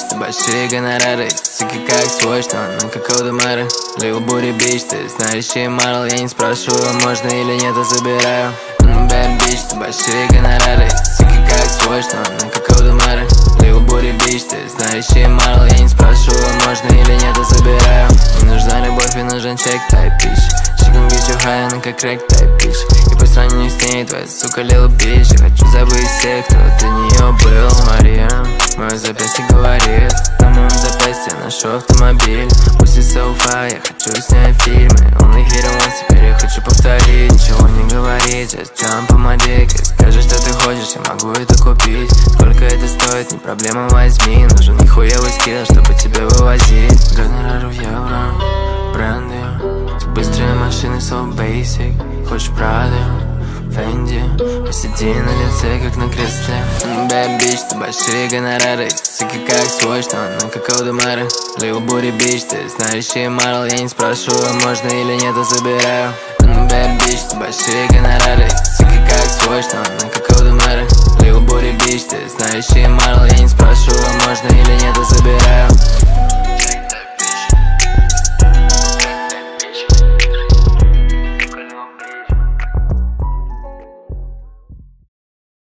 ты большие гонорары. Суки как свой, что она как Аудемары. Лил Бури бич, ты знающий Марл. Я не спрашиваю, можно или нет, а забираю. Bad bitch, ты большие гонорары. Суки как свой, что она как Аудемары. Лил Бури бич, ты знающий Марл. Я не спрашиваю, можно или нет, а забираю. Не нужна любовь, и нужен чек, type bitch. She gon' get you high, она как crack, type bitch. И по сравнению с ней, твоя сука little bitch. Я хочу забыть всех, кто до нее был. Смотри, мое запястье говорит, на моем запястье ношу автомобиль. Пусть и so far, я хочу снять фильмы. Only hit it once, теперь я хочу повторить. Ничего не говорить, just jump on my dick. И скажи, что ты хочешь, я могу это купить. Сколько это стоит, не проблема, возьми. Нужен нихуевый скилл, чтобы тебя вывозить. Гонорар в евро, бренды. Быстрые машины, so basic. Хочешь Прада, Фенди. Посиди на лице, как на кресле. Bad bitch, ты большие гонорары. Суки как свой, что она как Аудемары. Lil Booty bitch, ты знающий Марл. Я не спрашиваю, можно или нет, а забираю. Bad bitch, ты большие гонорары. Суки как свой, что она как Аудемары. Lil Booty bitch, ты знающий Марл. Я не спрашиваю,